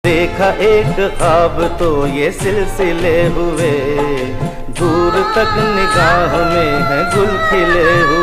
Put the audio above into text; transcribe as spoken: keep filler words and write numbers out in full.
देखा एक ख्वाब तो ये सिलसिले हुए, दूर तक निगाह में है गुल खिले हुए।